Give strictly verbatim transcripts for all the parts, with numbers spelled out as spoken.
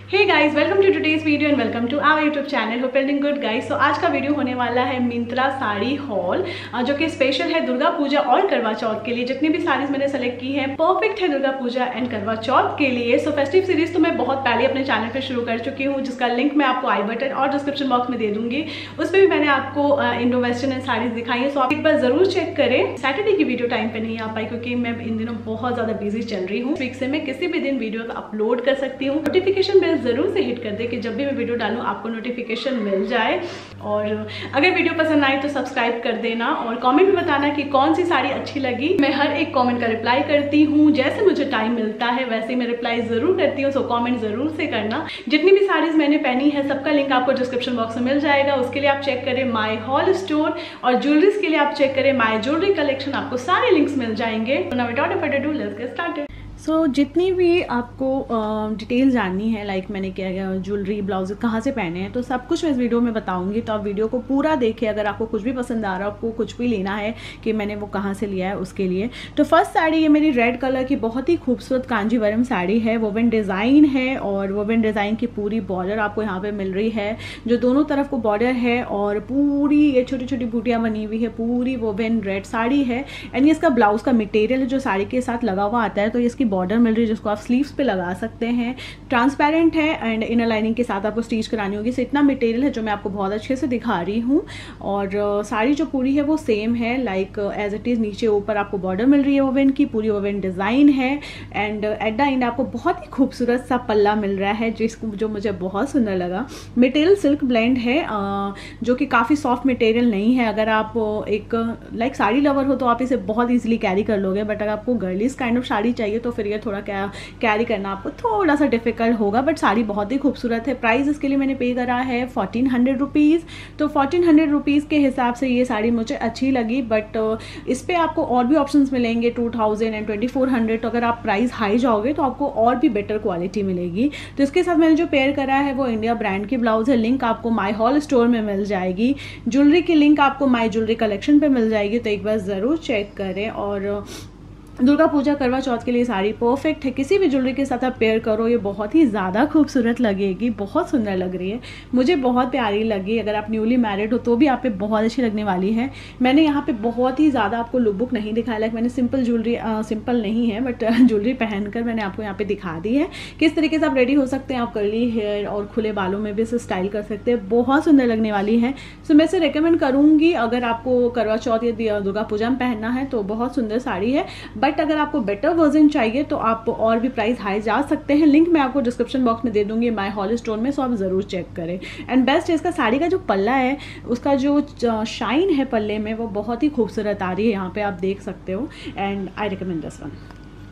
Hey guys, welcome to today's video and welcome to our YouTube channel. Hope all doing good guys. तो आज का video होने वाला है मिंत्रा साड़ी हॉल, जो कि स्पेशल है दुर्गा पूजा और करवा चौथ के लिए। जितनी भी साड़ीज मैंने सेलेक्ट की है परफेक्ट है दुर्गा पूजा एंड करवा चौथ के लिए। सो फेस्टिव सीरीज तो मैं बहुत पहले अपने चैनल पर शुरू कर चुकी हूँ, जिसका लिंक मैं आपको आई बटन और डिस्क्रिप्शन बॉक्स में दे दूंगी। उस पर भी मैंने आपको इंडो वेस्टर्न एंड साड़ीज दिखाई है, सो आप एक बार जरूर चेक करें। सैटरडे की वीडियो टाइम पे नहीं आ पाई क्योंकि मैं इन दिनों बहुत ज्यादा बिजी चल रही हूँ। वीक से मैं किसी भी दिन वीडियो अपलोड कर सकती हूँ। नोटिफिकेशन बेल जरूर से हिट कर दे कि जब भी मैं वीडियो डालूं आपको नोटिफिकेशन मिल जाए। और अगर वीडियो पसंद आए तो सब्सक्राइब कर देना और कमेंट में बताना कि कौन सी साड़ी अच्छी लगी। मैं हर एक कमेंट का रिप्लाई करती हूँ, जैसे मुझे टाइम मिलता है वैसे मैं रिप्लाई जरूर करती हूँ। सो कमेंट जरूर से करना। जितनी भी साड़ीज मैंने पहनी है सबका लिंक आपको डिस्क्रिप्शन बॉक्स में मिल जाएगा। उसके लिए आप चेक करें माई हॉल स्टोर, और ज्वेलरीज के लिए आप चेक करें माई ज्वेलरी कलेक्शन। आपको सारे लिंक्स मिल जाएंगे। Now without further ado let's get started. So so, जितनी भी आपको डिटेल uh, जाननी है, लाइक like मैंने क्या गया ज्वेलरी ब्लाउज कहाँ से पहने हैं, तो सब कुछ मैं इस वीडियो में बताऊंगी। तो आप वीडियो को पूरा देखिए। अगर आपको कुछ भी पसंद आ रहा है, आपको कुछ भी लेना है कि मैंने वो कहाँ से लिया है उसके लिए। तो फर्स्ट साड़ी ये मेरी रेड कलर की बहुत ही खूबसूरत कांजीवरम साड़ी है। वोवन डिज़ाइन है और वोवन डिज़ाइन की पूरी बॉर्डर आपको यहाँ पर मिल रही है, जो दोनों तरफ को बॉर्डर है और पूरी ये छोटी छोटी बूटियाँ बनी हुई है। पूरी वोवन रेड साड़ी है एंड ये इसका ब्लाउज का मटेरियल जो साड़ी के साथ लगा हुआ आता है। तो इसकी बॉर्डर मिल रही है जिसको आप स्लीव्स पे लगा सकते हैं। ट्रांसपेरेंट है एंड इनर लाइनिंग के साथ आपको स्टिच करानी होगी। सो इतना मटेरियल है जो मैं आपको बहुत अच्छे से दिखा रही हूँ। और साड़ी जो पूरी है वो सेम है, लाइक एज इट इज़। नीचे ऊपर आपको बॉर्डर मिल रही है वोवन की, पूरी वोवन डिज़ाइन है एंड एट द एंड आपको बहुत ही खूबसूरत सा पल्ला मिल रहा है, जिसको जो मुझे बहुत सुंदर लगा। मटेरियल सिल्क ब्लेंड है, जो कि काफ़ी सॉफ्ट मटेरियल नहीं है। अगर आप एक लाइक साड़ी लवर हो तो आप इसे बहुत ईजिली कैरी कर लोगे, बट अगर आपको गर्लिश काइंड ऑफ साड़ी चाहिए तो फिर ये थोड़ा क्या कैरी करना आपको थोड़ा सा डिफिकल्ट होगा। बट साड़ी बहुत ही खूबसूरत है। प्राइस इसके लिए मैंने पे करा है फोर्टीन हंड्रेड रुपीज़। तो फोर्टीन हंड्रेड रुपीज़ के हिसाब से ये साड़ी मुझे अच्छी लगी, बट इस पर आपको और भी ऑप्शंस मिलेंगे two thousand and twenty four hundred. तो अगर आप प्राइस हाई जाओगे तो आपको और भी बेटर क्वालिटी मिलेगी। तो इसके साथ मैंने जो पेयर करा है वो इंडिया ब्रांड की ब्लाउज है। लिंक आपको माई हॉल स्टोर में मिल जाएगी। ज्वेलरी की लिंक आपको माई ज्वेलरी कलेक्शन पे मिल जाएगी, तो एक बार ज़रूर चेक करें। और दुर्गा पूजा करवा चौथ के लिए साड़ी परफेक्ट है। किसी भी ज्वेलरी के साथ आप पेयर करो, ये बहुत ही ज़्यादा खूबसूरत लगेगी। बहुत सुंदर लग रही है, मुझे बहुत प्यारी लगी। अगर आप न्यूली मैरिड हो तो भी आप पे बहुत अच्छी लगने वाली है। मैंने यहाँ पे बहुत ही ज़्यादा आपको लुक बुक नहीं दिखाया, लाइक मैंने सिंपल ज्वेलरी, सिंपल नहीं है बट ज्वेलरी पहनकर मैंने आपको यहाँ पे दिखा दी है किस तरीके से आप रेडी हो सकते हैं। आप कर्ली हेयर और खुले बालों में भी इसे स्टाइल कर सकते हैं, बहुत सुंदर लगने वाली है। सो मैं इसे रिकमेंड करूँगी अगर आपको करवा चौथ या दुर्गा पूजा में पहनना है तो बहुत सुंदर साड़ी है। बट अगर आपको बेटर वर्जन चाहिए तो आप और भी प्राइस हाई जा सकते हैं। लिंक मैं आपको डिस्क्रिप्शन बॉक्स में दे दूंगी माई हॉल स्टोर में, सो आप ज़रूर चेक करें। एंड बेस्ट है इसका साड़ी का जो पल्ला है, उसका जो शाइन है पल्ले में वो बहुत ही खूबसूरत आ रही है, यहाँ पे आप देख सकते हो। And I recommend this one.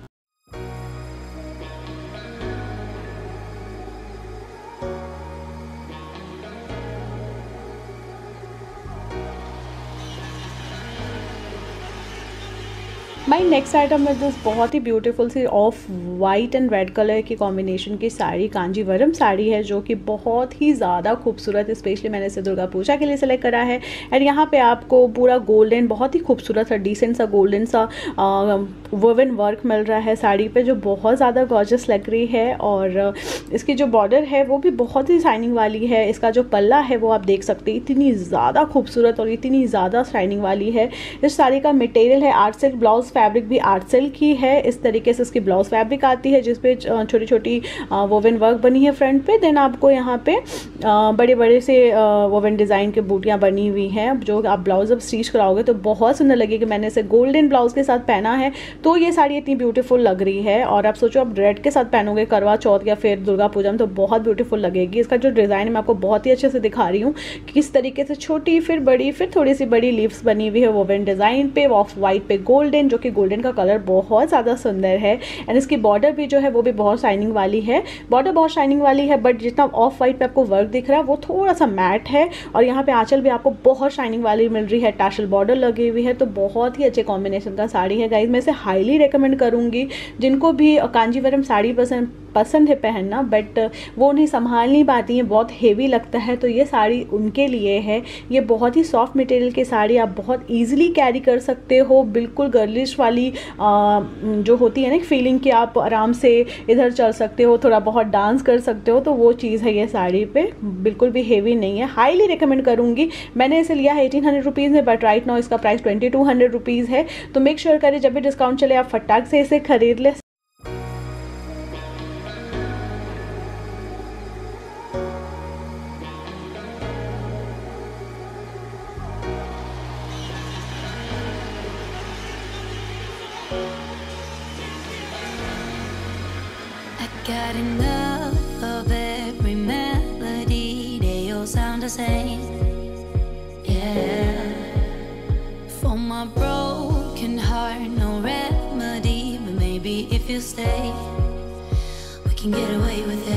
My next item है दिस बहुत ही ब्यूटीफुल सी off white and red colour की कॉम्बिनेशन की साड़ी। कांजीवरम साड़ी है जो कि बहुत ही ज़्यादा खूबसूरत है। स्पेशली मैंने इसे दुर्गा पूजा के लिए सेलेक्ट करा है। एंड यहाँ पे आपको पूरा गोल्डन, बहुत ही खूबसूरत सा डिसेंट सा गोल्डन सा वोवन वर्क मिल रहा है साड़ी पे, जो बहुत ज़्यादा गॉर्जियस लग रही है। और इसकी जो बॉर्डर है वो भी बहुत ही शाइनिंग वाली है। इसका जो पल्ला है वो आप देख सकते हैं, इतनी ज़्यादा खूबसूरत और इतनी ज़्यादा शाइनिंग वाली है। इस साड़ी का मटेरियल है आर्ट सिल्क, ब्लाउज फैब्रिक भी आर्ट सिल्क की है। इस तरीके से इसकी ब्लाउज फैब्रिक आती है जिसपे छोटी छोटी वोवन वर्क बनी है फ्रंट पे। देन आपको यहाँ पे बड़े बड़े से वोवन डिज़ाइन के बूटियाँ बनी हुई हैं, जो आप ब्लाउज अब स्टिच कराओगे तो बहुत सुंदर लगेगी। मैंने इसे गोल्डन ब्लाउज के साथ पहना है तो ये साड़ी इतनी ब्यूटीफुल लग रही है। और आप सोचो आप रेड के साथ पहनोगे करवा चौथ या फिर दुर्गा पूजा में तो बहुत ब्यूटीफुल लगेगी। इसका जो डिज़ाइन मैं आपको बहुत ही अच्छे से दिखा रही हूँ, किस तरीके से छोटी फिर बड़ी फिर थोड़ी सी बड़ी लीव्स बनी हुई है वोवन डिज़ाइन पे, ऑफ वाइट पे गोल्डन, जो कि गोल्डन का कलर बहुत ज़्यादा सुंदर है। एंड इसकी बॉर्डर भी जो है वो भी बहुत शाइनिंग वाली है। बॉर्डर बहुत शाइनिंग वाली है, बट जितना ऑफ वाइट पे आपको वर्क दिख रहा है वो थोड़ा सा मैट है। और यहाँ पे आंचल भी आपको बहुत शाइनिंग वाली मिल रही है, टैशल बॉर्डर लगी हुई है। तो बहुत ही अच्छे कॉम्बिनेशन का साड़ी है गाइज। मैं इसे हाईली रिकमेंड करूँगी जिनको भी कांजीवरम साड़ी पसंद पसंद है पहनना, बट वो उन्हें संभाल नहीं पाती हैं, बहुत हेवी लगता है, तो ये साड़ी उनके लिए है। ये बहुत ही सॉफ्ट मटेरियल की साड़ी, आप बहुत ईजिली कैरी कर सकते हो, बिल्कुल गर्लिश वाली आ, जो होती है ना फीलिंग कि आप आराम से इधर चल सकते हो, थोड़ा बहुत डांस कर सकते हो, तो वो चीज़ है ये साड़ी पे। बिल्कुल भी हेवी नहीं है, हाईली रिकमेंड करूँगी। मैंने इसे लिया है एटीन हंड्रेड रुपीज़ में, बट राइट नाउ इसका price twenty two hundred rupees है। तो मेक श्योर करें जब भी डिस्काउंट चले आप फटाक से इसे खरीद ले। Got enough of every melody, they all sound the same. Yeah, for my broken heart, no remedy, but maybe if you stay, we can get away with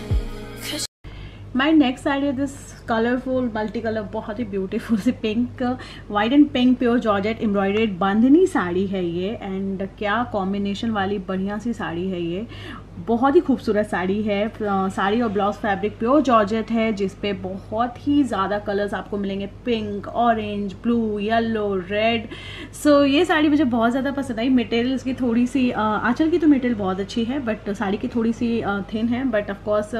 it. My next sari है this colourful multi colour, बहुत ही beautiful सी pink, white and pink pure georgette embroidered bandhani sari है ये। And क्या combination वाली बढ़िया सी साड़ी है ये, बहुत ही खूबसूरत साड़ी है। साड़ी और ब्लाउज फैब्रिक प्योर जॉर्जेट है, जिसपे बहुत ही ज़्यादा कलर्स आपको मिलेंगे, pink, orange, blue, yellow, red. So ये साड़ी मुझे बहुत ज़्यादा पसंद आई। मटेरियल इसकी थोड़ी सी, आंचल की तो मटेरियल बहुत अच्छी है, बट साड़ी की थोड़ी सी थिन है, बट ऑफकोर्स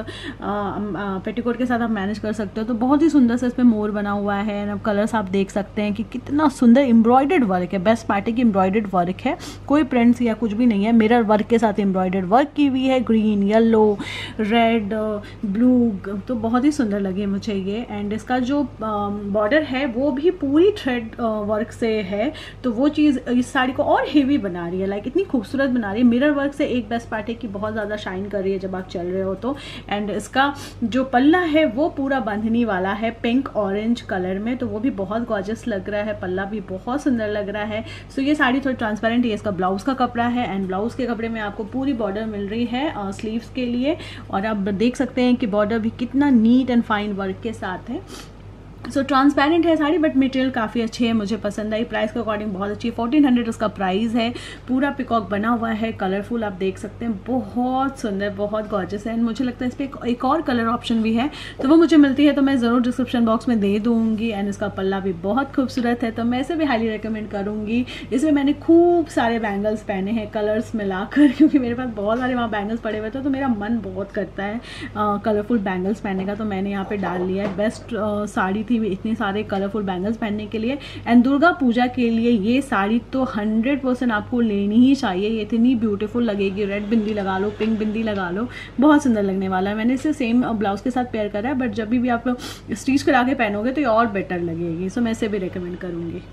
पेटीकोट के साथ आप मैनेज कर सकते हो। तो बहुत ही सुंदर से इस पर मोर बना हुआ है। अब कलर्स आप देख सकते हैं कि कितना सुंदर एम्ब्रॉयडर्ड वर्क है, बेस्ट पार्टी की एम्ब्रॉयडर्ड वर्क है, कोई प्रिंट्स या कुछ भी नहीं है, मिरर वर्क के साथ एम्ब्रॉयडर्ड वर्क की हुई है, ग्रीन, येलो, रेड, ब्लू, तो बहुत ही सुंदर लगे मुझे ये। एंड इसका जो बॉर्डर है वो भी पूरी थ्रेड वर्क से है, तो वो चीज़ इस साड़ी को और हेवी बना रही है, लाइक इतनी खूबसूरत बना रही है। मिरर वर्क से एक बेस्ट पार्टी की बहुत ज़्यादा शाइन कर रही है जब आप चल रहे हो तो। एंड इसका जो पल्ला है वो पूरा बांधनी वाला है पिंक ऑरेंज कलर में, तो वो भी बहुत गॉर्जियस लग रहा है, पल्ला भी बहुत सुंदर लग रहा है। सो ये साड़ी थोड़ी ट्रांसपेरेंट है। इसका ब्लाउज का कपड़ा है, एंड ब्लाउज के कपड़े में आपको पूरी बॉर्डर मिल रही है स्लीव्स के लिए, और आप देख सकते हैं कि बॉर्डर भी कितना नीट एंड फाइन वर्क के साथ है। सो so, ट्रांसपेरेंट है साड़ी, बट मटेरियल काफ़ी अच्छी है, मुझे पसंद आई। प्राइस के अकॉर्डिंग बहुत अच्छी है, फोर्टीन हंड्रेड उसका प्राइस है। पूरा पिकॉक बना हुआ है, कलरफुल आप देख सकते हैं, बहुत सुंदर, बहुत गॉर्जियस है। एंड मुझे लगता है इस पर एक, एक और कलर ऑप्शन भी है, तो वो मुझे मिलती है तो मैं ज़रूर डिस्क्रिप्शन बॉक्स में दे दूँगी। एंड इसका पल्ला भी बहुत खूबसूरत है, तो मैं इसे भी हाईली रिकमेंड करूँगी। इसमें मैंने खूब सारे बैंगल्स पहने हैं कलर्स मिलाकर, क्योंकि मेरे पास बहुत सारे वहाँ बैंगल्स पड़े हुए थे, तो मेरा मन बहुत करता है कलरफुल बैंगल्स पहनने का, तो मैंने यहाँ पर डाल लिया है। बेस्ट साड़ी थी इतने सारे कलरफुल बैंगल्स पहनने के लिए। एंड दुर्गा पूजा के लिए ये साड़ी तो हंड्रेड परसेंट आपको लेनी ही चाहिए, ये इतनी ब्यूटीफुल लगेगी। रेड बिंदी लगा लो, पिंक बिंदी लगा लो, बहुत सुंदर लगने वाला है। मैंने इसे सेम ब्लाउज के साथ पेयर करा है, बट जब भी, भी आप स्टिच करा के पहनोगे तो ये और बेटर लगेगी। सो मैं इसे भी रिकमेंड करूँगी।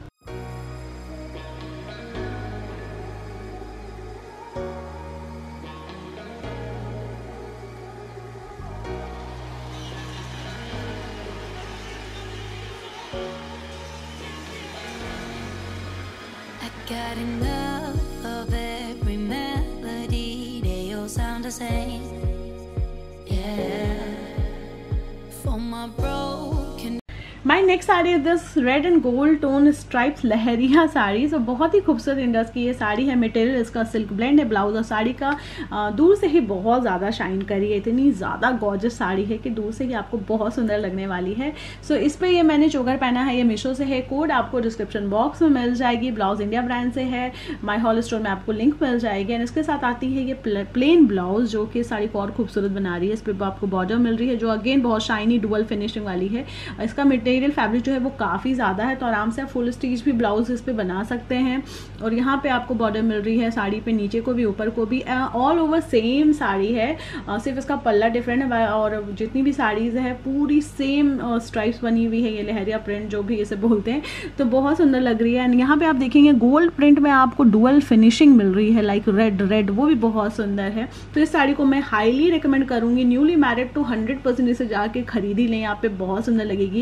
Got enough of every melody, they all sound the same. Yeah, for my broken my next sari is this red and gold tone stripes leheriya sari. तो बहुत ही खूबसूरत इंडस की ये साड़ी है। मटेरियल इसका सिल्क ब्लेंड है। ब्लाउज और साड़ी का आ, दूर से ही बहुत ज़्यादा शाइन करी है, इतनी ज़्यादा गॉर्जियस साड़ी है कि दूर से ही आपको बहुत सुंदर लगने वाली है। सो so, इस पर ये मैंने चोगर पहना है, ये मीशो से है। कोड आपको डिस्क्रिप्शन बॉक्स में मिल जाएगी। ब्लाउज इंडिया ब्रांड से है, माई हॉल स्टोर में आपको लिंक मिल जाएगी। एंड इसके साथ आती है ये प्लेन ब्लाउज, जो कि साड़ी को और खूबसूरत बना रही है। इस पर आपको बॉर्डर मिल रही है, जो अगेन बहुत शाइनी डुअल फिनिशिंग वाली है। इसका मटेरियल फैब्रिक जो है वो काफ़ी ज़्यादा है, तो आराम से आप फुल स्टिच भी ब्लाउज इस पे बना सकते हैं। और यहाँ पे आपको बॉर्डर मिल रही है साड़ी पे, नीचे को भी ऊपर को भी, ऑल ओवर सेम साड़ी है। आ, सिर्फ इसका पल्ला डिफरेंट है, और जितनी भी साड़ीज़ है पूरी सेम स्ट्राइप्स बनी हुई है, ये लहरिया प्रिंट जो भी इसे बोलते हैं, तो बहुत सुंदर लग रही है। एंड यहाँ पे आप देखेंगे गोल्ड प्रिंट में आपको डुअल फिनिशिंग मिल रही है, लाइक रेड रेड, वो भी बहुत सुंदर है। तो इस साड़ी को मैं हाईली रिकमेंड करूँगी। Newly married two hundred percent इसे जाके खरीदी लें, यहाँ पे बहुत सुंदर लगेगी। करवा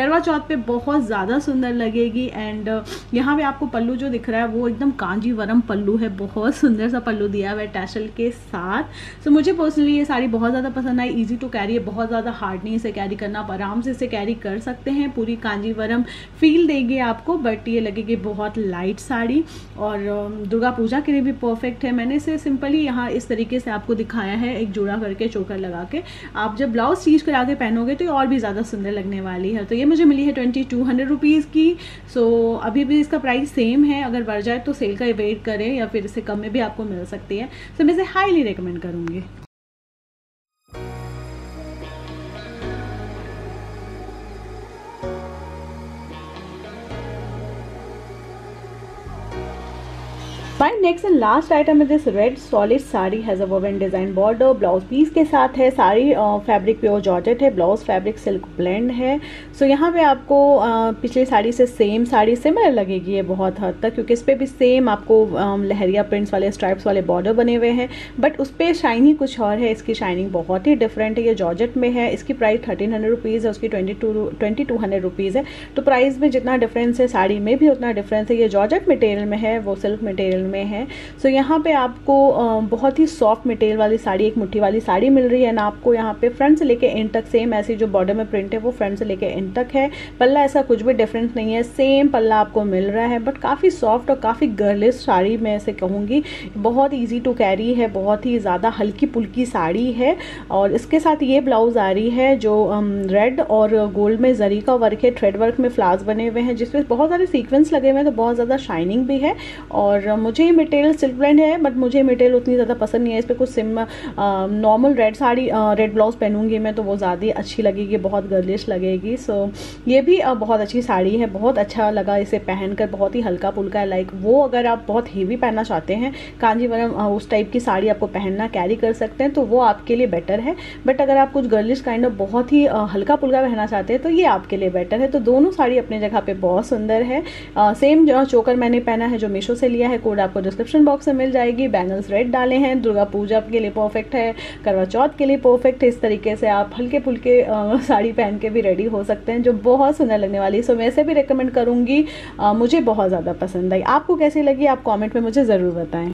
करवा चौथ पे बहुत ज़्यादा सुंदर लगेगी। एंड यहाँ पे आपको पल्लू जो दिख रहा है वो एकदम कांजीवरम पल्लू है, बहुत सुंदर सा पल्लू दिया हुआ है टैसल के साथ। सो मुझे पर्सनली ये साड़ी बहुत ज़्यादा पसंद आई। ईजी टू कैरी है, बहुत ज़्यादा हार्ड नहीं इसे कैरी करना, आप आराम से इसे कैरी कर सकते हैं। पूरी कांजीवरम फील देगी आपको, बट ये लगेगी बहुत लाइट साड़ी और दुर्गा पूजा के लिए भी परफेक्ट है। मैंने इसे सिंपली यहाँ इस तरीके से आपको दिखाया है, एक जोड़ा करके चोकर लगा के। आप जब ब्लाउज स्टिच करा के पहनोगे तो ये और भी ज़्यादा सुंदर लगने वाली है। तो ये मुझे मिली है ट्वेंटी टू हंड्रेड रुपीज़ की। सो so, अभी भी इसका प्राइस सेम है, अगर बढ़ जाए तो सेल का वेट करें या फिर इससे कम में भी आपको मिल सकती है। तो so, मैं इसे हाईली रिकमेंड करूँगी। My next and last item is this red solid sari has a woven design border, blouse piece के साथ है। साड़ी फैब्रिक प्योर जॉर्जेट है, ब्लाउज फैब्रिक सिल्क ब्लेंड है। सो so, यहाँ पे आपको uh, पिछली साड़ी से सेम साड़ी सिमिलर लगेगी ये बहुत हद तक, क्योंकि इस पर भी सेम आपको um, लहरिया प्रिंट्स वाले स्ट्राइप्स वाले बॉर्डर बने हुए हैं, बट उस पर शाइनिंग कुछ और है। इसकी शाइनिंग बहुत ही डिफरेंट है। ये जॉर्जेट में है, इसकी प्राइस थर्टीन हंड्रेड रुपीज़ है, उसकी twenty two twenty two hundred rupees है। तो प्राइस में जितना डिफरेंस है साड़ी में भी उतना डिफरेंस है। ये जॉर्जेट मटेरियल में है, वो सिल्क मटेरियल में है। सो so, यहाँ पे आपको बहुत ही सॉफ्ट मटेरियल वाली साड़ी, एक मुट्ठी वाली साड़ी मिल रही है ना आपको। यहाँ पे फ्रंट से लेके एंड तक सेम ऐसी जो बॉर्डर में प्रिंट है वो फ्रंट से लेके एंड तक है। पल्ला ऐसा कुछ भी डिफरेंस नहीं है, सेम पल्ला आपको मिल रहा है, बट काफ़ी सॉफ्ट और काफ़ी गर्लिश साड़ी मैं ऐसे कहूँगी। बहुत ईजी टू कैरी है, बहुत ही ज़्यादा हल्की पुल्की साड़ी है। और इसके साथ ये ब्लाउज आ रही है जो रेड और गोल्ड में जरी का वर्क है, थ्रेड वर्क में फ्लावर्स बने हुए हैं, जिसमें बहुत सारे सीक्वेंस लगे हुए हैं, तो बहुत ज़्यादा शाइनिंग भी है। और मुझे ये मटेरियल सिल्क ब्लेंड है, बट मुझे मटेरियल उतनी ज़्यादा पसंद नहीं है। इस पर कुछ सिम normal red sari red blouse पहनूंगी मैं तो वो ज़्यादा अच्छी लगेगी, बहुत गर्लिश लगेगी। सो so, ये भी uh, बहुत अच्छी साड़ी है, बहुत अच्छा लगा इसे पहनकर, बहुत ही हल्का फुल्का है। लाइक वो अगर आप बहुत हेवी पहनना चाहते हैं, कांजीवरम uh, उस टाइप की साड़ी आपको पहनना कैरी कर सकते हैं, तो वो आपके लिए बेटर है। बट अगर आप कुछ गर्लिश काइंड ऑफ बहुत ही uh, हल्का फुल्का पहनना चाहते हैं तो ये आपके लिए बेटर है। तो दोनों साड़ी अपने जगह पे बहुत सुंदर है। सेम uh, चोकर मैंने पहना है जो मीशो से लिया है, कोड आपको डिस्क्रिप्शन बॉक्स से मिल जाएगी। बैंगल्स रेड डाले हैं, दुर्गा पूजा के लिए परफेक्ट है, करवा चौथ के लिए परफेक्ट है। इस तरीके से आप हल्के फुल्के साड़ी पहन के भी रेडी हो सकते हैं, जो बहुत सुंदर लगने वाली है। सो मैं इसे भी रिकमेंड करूंगी, आ, मुझे बहुत ज़्यादा पसंद आई। आपको कैसी लगी आप कमेंट में मुझे ज़रूर बताएं।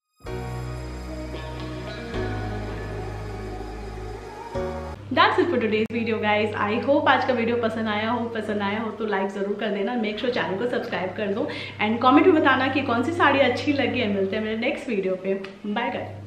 That's it for today's video guys. I hope आज का वीडियो पसंद आया हो पसंद आया हो तो लाइक ज़रूर कर देना, मेक श्योर चैनल को सब्सक्राइब कर दो एंड कमेंट में बताना कि कौन सी साड़ी अच्छी लगी है। मिलते हैं मेरे नेक्स्ट वीडियो पे। Bye guys.